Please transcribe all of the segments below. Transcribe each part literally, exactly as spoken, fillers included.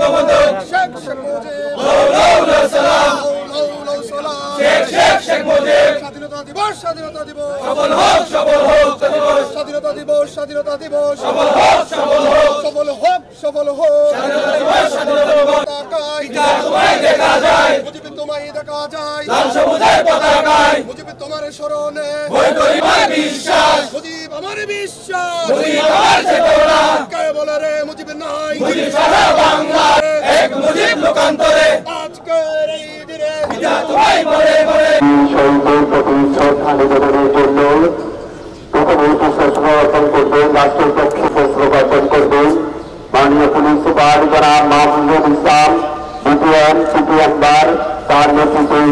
বঙ্গবন্ধু শেখ শেখ মুজিব মৌলানা সালাম মৌলানা সালাম শেখ শেখ শেখ মুজিব স্বাধীনতা দিবস স্বাধীনতা দিবস সফল হোক সফল হোক দিবস স্বাধীনতা দিবস স্বাধীনতা দিবস সফল হোক সফল হোক সফল হোক সফল হোক স্বাধীনতা দিবস স্বাধীনতা দিবস পতাকায় পিতা তোমায় দেখা যায় মুজিব তোমায় দেখা যায় লাল সবুজের পতাকায় মুজিব তোমার স্মরণে বই গরিমার বিশ্বাস মুজিব আমার বিশ্বাস মুজিব আমার চেতনা কে বলে রে মুজিব নাই মুজিব সারা বাংলা এক মুজিব লোকান্তরে আজকের এই দিনে পিতা তোমায় মরে মরে শহীদদের প্রতি শ্রদ্ধা নিবেদনের জন্য প্রথমে পুষ্প অর্পণ করবেন রাষ্ট্রের পক্ষে পুষ্প অর্পণ করবেন মাননীয় পুলিশ সুপার জনাব মাহমুদুল ইসলাম বিপিএম সিপি একবার তার নেতৃত্বে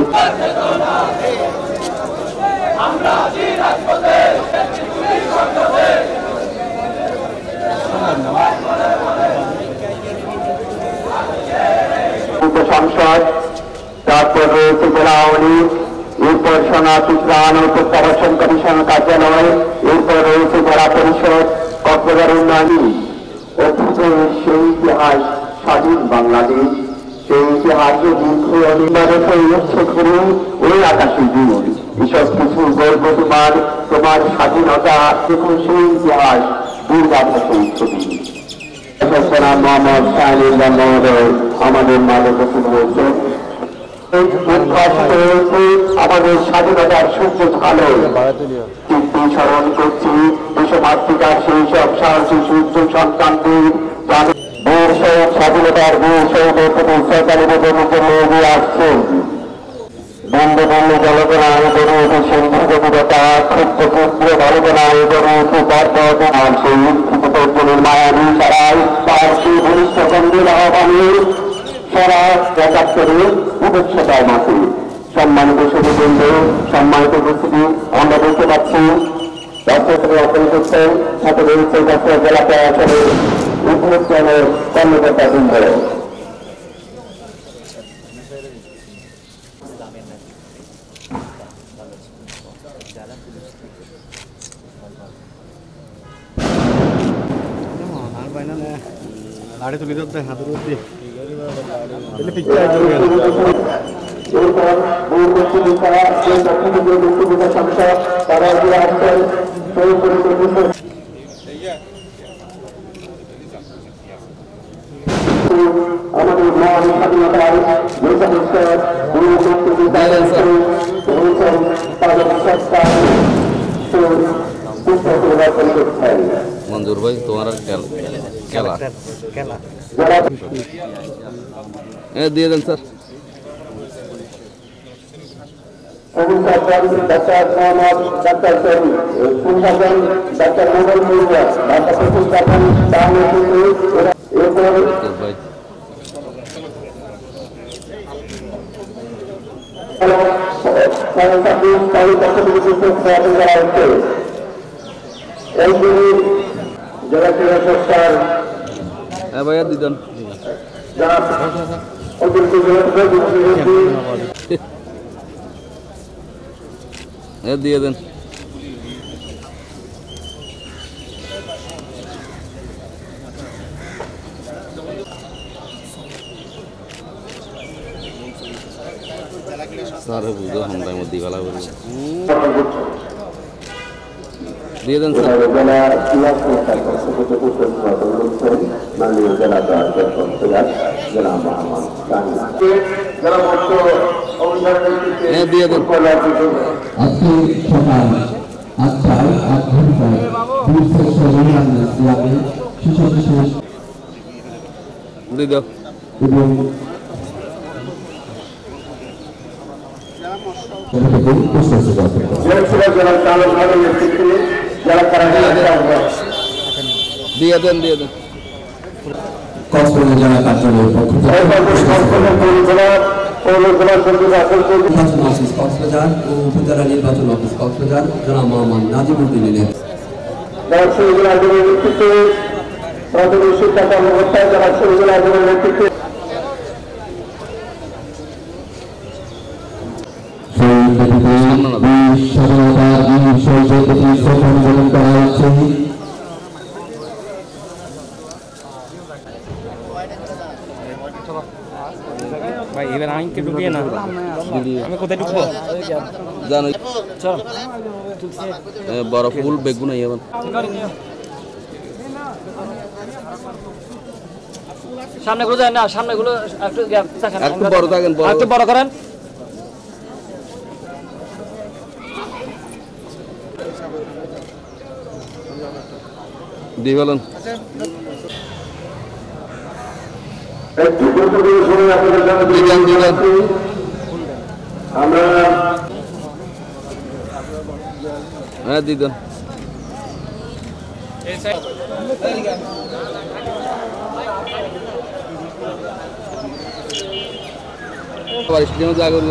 সংসদ, তারপর রয়েছে জেলা আওয়ামী লীগ, এরপর শরণার্থী ত্রাণ ও প্রত্যাবাসন কমিশন কার্যালয়, এরপর রয়েছে জেলা পরিষদ, কক্সবাজার উন্নয়ন। অতীতের সেই ইতিহাস স্বাধীন বাংলাদেশ, সেই ইতিহাসে দীর্ঘ অনিবার্য উৎসে করে ওই আকাশে জীবন এসব কিছু গর্ব তোমার তোমার স্বাধীনতা দেখুন সেই ইতিহাস দুর্গাভাষী ছবি। মোহাম্মদ শাহিনুল্লাহ মহোদয় আমাদের মাঝে উপস্থিত হয়েছেন। আমাদের স্বাধীনতার সূর্য ভালো কীর্তি স্মরণ করছি দেশমাতৃকার সেই সব সাহসী সূর্য সন্তানদের বীর শহীদ স্বাধীনতার বীর শহীদের প্রতি শ্রদ্ধা নিবেদনের জন্য এগিয়ে আসছেন। বঙ্গবন্ধু জলগণায় গড়ে উঠেছেন ভগবতা ক্ষুদ্র ক্ষুদ্র জলগণায় গড়ে উঠে পর্বত আর সেই উত্থিতের মায়াবী সারায় তার সেই ঘনিষ্ঠ বন্ধুর আহ্বানে সারা একাত্তরে শুভেচ্ছার মাঠে সম্মানিত সুধীবৃন্দ, সম্মানিত উপস্থিতি আমরা দেখতে পাচ্ছি রাষ্ট্রপতি অর্পণ করছেন, সাথে রয়েছে যশোর জেলা প্রশাসনের উপজেলার কর্মকর্তা বৃন্দ। গাড়ি তুলে ধরতে হাতের মধ্যে আমাদের মহান স্বাধীনতার মঞ্জুর ভাই তোমার খেলা দিয়ে দেন sir. Doctor Mohammad doctor Sharif সুশাসন ডাক্তার মোবাইল মিডিয়া ঢাকা প্রতিষ্ঠাপন তার নেতৃত্বে এরপর জেলা ক্রীড়া সংস্থার ভাইয়া দিদন যারা অতিরিক্ত দিয়ে দেন। স্যার বুঝো হামদার মধ্যে গলা বলি দিয়ে দেন স্যার। মাননীয় জেলা জেলা মহামান যারা বর্ষ দিয়ে দেন। আজকে সকাল আটটায় আট ঘন্টায় ইসলামী শিশু বিশেষ এবং দিয়ে দেন দিয়ে দেন। কক্সবাজার জেলা কার্যালয়ের পক্ষ থেকে নির্বাচন অফিস কক্সবাজার ও উপজেলা নির্বাচন অফিস কক্সবাজার জনাব মোহাম্মদ নাজিমুদ্দিনের নেতৃত্বে প্রাথমিক শিক্ষা কর্মকর্তা যারা শহীদুল আজমের নেতৃত্বে স্বাধীনতার শহীদের প্রতি শ্রদ্ধা নিবেদন করা হচ্ছে। ভাই এবার আইনকে ঢুকিয়ে না আমি কোথায় ঢুকবো জানো বড় ফুল বেগুন এখন সামনে গুলো যায় না সামনে গুলো একটু একটু বড় থাকেন একটু বড় করেন দিয়ে বলেন একটু গুরুত্বপূর্ণ সময় আপনাদের জন্য দিবেন দিবেন আমরা হ্যাঁ দিবেন স্টেডিয়ামে যা করবে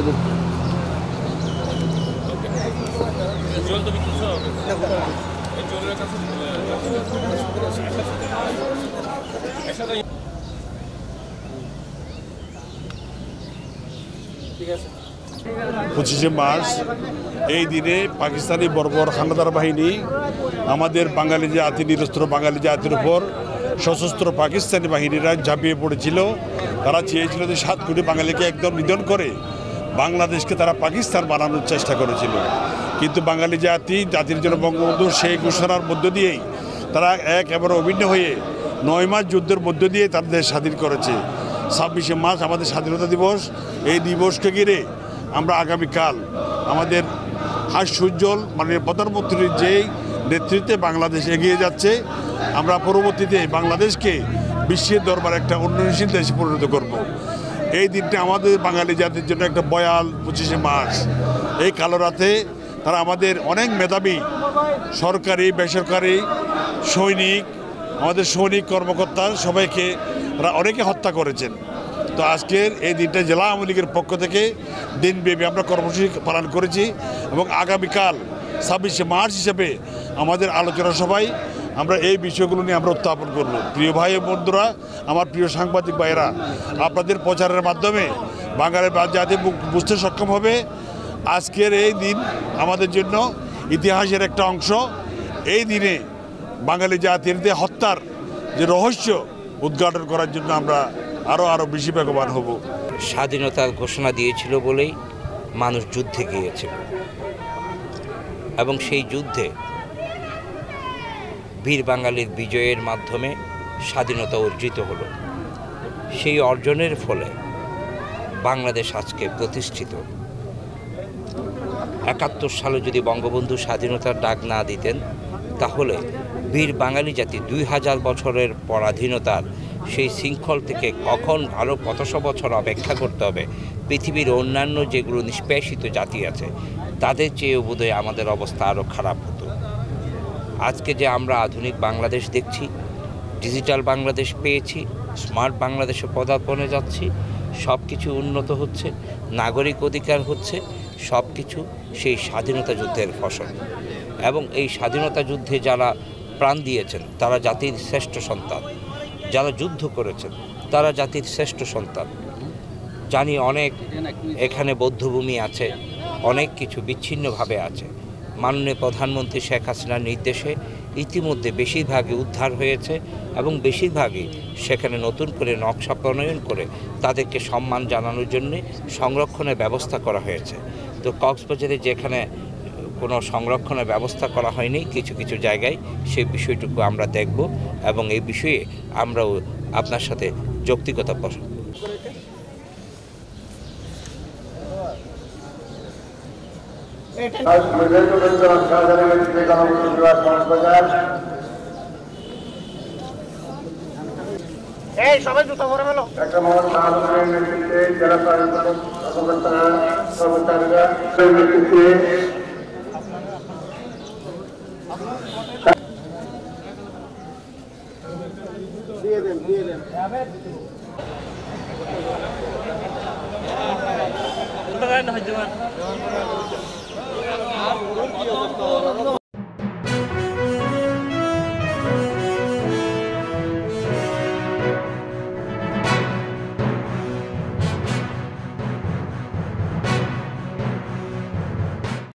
পঁচিশে মার্চ এই দিনে পাকিস্তানি বর্বর হানাদার বাহিনী আমাদের বাঙালি জাতি নিরস্ত্র বাঙালি জাতির উপর সশস্ত্র পাকিস্তানি বাহিনীরা ঝাঁপিয়ে পড়েছিল। তারা চেয়েছিল যে সাত কোটি বাঙালিকে একদম নিধন করে বাংলাদেশকে তারা পাকিস্তান বানানোর চেষ্টা করেছিল, কিন্তু বাঙালি জাতি জাতির জন্য বঙ্গবন্ধুর সেই ঘোষণার মধ্য দিয়েই তারা এক এবার অভিন্ন হয়ে নয় মাস যুদ্ধের মধ্য দিয়ে তাদের দেশ স্বাধীন করেছে। ছাব্বিশে মার্চ আমাদের স্বাধীনতা দিবস। এই দিবসকে ঘিরে আমরা আগামীকাল আমাদের হাস্যোজ্জ্বল মাননীয় প্রধানমন্ত্রীর যেই নেতৃত্বে বাংলাদেশ এগিয়ে যাচ্ছে, আমরা পরবর্তীতে বাংলাদেশকে বিশ্বের দরবারে একটা উন্নয়নশীল দেশে পরিণত করব। এই দিনটা আমাদের বাঙালি জাতির জন্য একটা বয়াল পঁচিশে মার্চ। এই কালো রাতে তারা আমাদের অনেক মেধাবী সরকারি বেসরকারি সৈনিক আমাদের সৈনিক কর্মকর্তা সবাইকে তারা অনেকে হত্যা করেছেন। তো আজকের এই দিনটা জেলা আওয়ামী লীগের পক্ষ থেকে দিনব্যাপী আমরা কর্মসূচি পালন করেছি এবং আগামীকাল ছাব্বিশে মার্চ হিসেবে আমাদের আলোচনা সভায় আমরা এই বিষয়গুলো নিয়ে আমরা উত্থাপন করব। প্রিয় ভাই বন্ধুরা, আমার প্রিয় সাংবাদিক ভাইয়েরা, আপনাদের প্রচারের মাধ্যমে বাঙালি জাতি বুঝতে সক্ষম হবে আজকের এই দিন আমাদের জন্য ইতিহাসের একটা অংশ। এই দিনে বাঙালি জাতির যে হত্যার যে রহস্য উদ্ঘাটন করার জন্য আমরা আরও আরও বেশি বেগবান হব। স্বাধীনতার ঘোষণা দিয়েছিল বলেই মানুষ যুদ্ধে গিয়েছিল এবং সেই যুদ্ধে বীর বাঙালির বিজয়ের মাধ্যমে স্বাধীনতা অর্জিত হলো। সেই অর্জনের ফলে বাংলাদেশ আজকে প্রতিষ্ঠিত। একাত্তর সালে যদি বঙ্গবন্ধু স্বাধীনতার ডাক না দিতেন তাহলে বীর বাঙালি জাতি দুই হাজার বছরের পরাধীনতার সেই শৃঙ্খল থেকে কখন আরও কতশো বছর অপেক্ষা করতে হবে, পৃথিবীর অন্যান্য যেগুলো নিষ্পেষিত জাতি আছে তাদের চেয়ে বোধহয় আমাদের অবস্থা আরও খারাপ হতো। আজকে যে আমরা আধুনিক বাংলাদেশ দেখছি, ডিজিটাল বাংলাদেশ পেয়েছি, স্মার্ট বাংলাদেশে পদার্পণে যাচ্ছি, সব কিছু উন্নত হচ্ছে, নাগরিক অধিকার হচ্ছে, সব কিছু সেই স্বাধীনতা যুদ্ধের ফসল। এবং এই স্বাধীনতা যুদ্ধে যারা প্রাণ দিয়েছেন তারা জাতির শ্রেষ্ঠ সন্তান, যারা যুদ্ধ করেছেন তারা জাতির শ্রেষ্ঠ সন্তান। জানি অনেক এখানে বৌদ্ধভূমি আছে, অনেক কিছু বিচ্ছিন্নভাবে আছে। মাননীয় প্রধানমন্ত্রী শেখ হাসিনার নির্দেশে ইতিমধ্যে বেশিরভাগই উদ্ধার হয়েছে এবং বেশিরভাগই সেখানে নতুন করে নকশা প্রণয়ন করে তাদেরকে সম্মান জানানোর জন্য সংরক্ষণের ব্যবস্থা করা হয়েছে। তো কক্সবাজারে যেখানে কোনো সংরক্ষণের ব্যবস্থা করা হয়নি কিছু কিছু জায়গায়, সেই বিষয়টুকু আমরা দেখব এবং এই বিষয়ে আমরাও আপনার সাথে যৌক্তিকতা প্রশ্ন এই সবাই জুতা পরে ফেলো। একটা মহান শাহাদাতের নেতৃত্বে জেলা কর্মকর্তারা কর্মচারীরা নেতৃত্বে দিয়ে দেন দিয়ে দেন না